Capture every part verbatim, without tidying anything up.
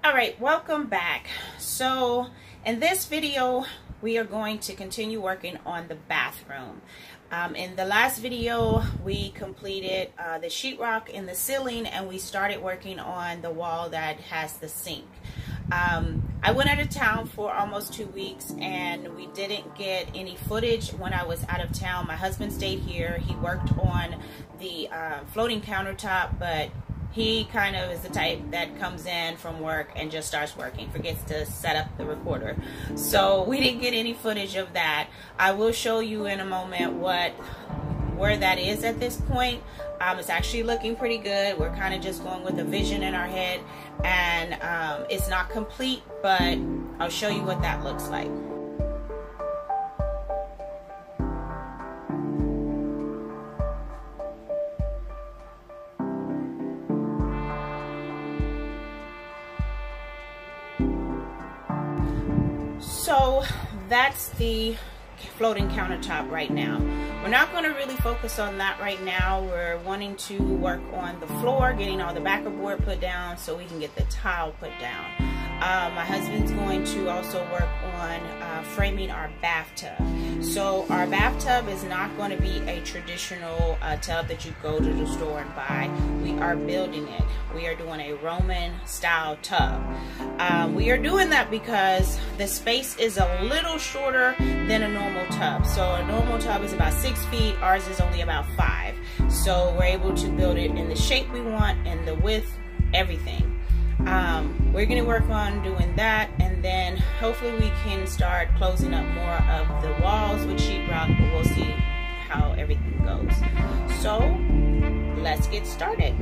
All right, welcome back. So in this video, we are going to continue working on the bathroom. Um, in the last video, we completed uh, the sheetrock in the ceiling, and we started working on the wall that has the sink. Um, I went out of town for almost two weeks and we didn't get any footage when I was out of town. My husband stayed here. He worked on the uh, floating countertop, but he kind of is the type that comes in from work and just starts working, forgets to set up the recorder. So we didn't get any footage of that. I will show you in a moment what where that is at this point. Um, it's actually looking pretty good. We're kind of just going with a vision in our head, and um, it's not complete, but I'll show you what that looks like. So that's the floating countertop right now. We're not going to really focus on that right now. We're wanting to work on the floor, getting all the backer board put down so we can get the tile put down. Uh, my husband's going to also work on uh, framing our bathtub. So our bathtub is not going to be a traditional uh, tub that you go to the store and buy. We are building it. We are doing a Roman style tub. Um, we are doing that because the space is a little shorter than a normal tub. So a normal tub is about six feet. Ours is only about five. So we're able to build it in the shape we want and the width, everything. Um, we're going to work on doing that, and then hopefully we can start closing up more of the walls with sheetrock, but we'll see how everything goes. So let's get started.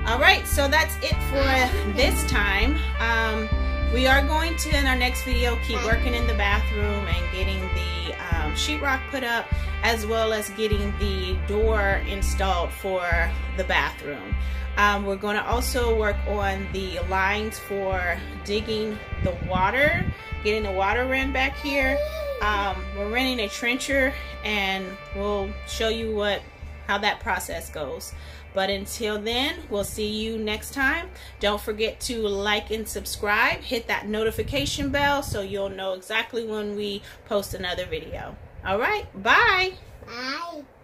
All right, so that's it for this time. Um, we are going to, in our next video, keep working in the bathroom and getting the um, sheetrock put up, as well as getting the door installed for the bathroom. Um, we're going to also work on the lines for digging the water, getting the water ran back here. Um, we're renting a trencher, and we'll show you what how that process goes. But until then, we'll see you next time. Don't forget to like and subscribe. Hit that notification bell so you'll know exactly when we post another video. All right, bye. Bye.